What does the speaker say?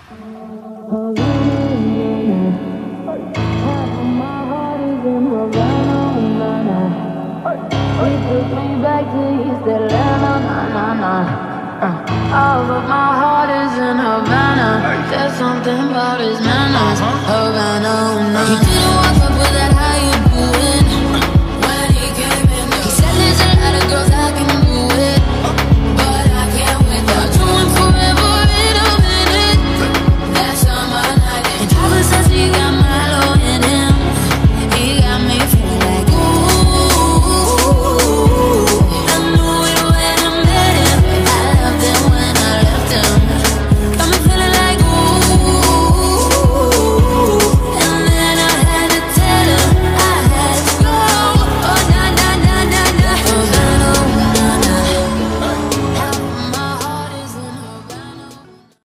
Oh, but my heart is in Havana. There's something about his manners. Havana,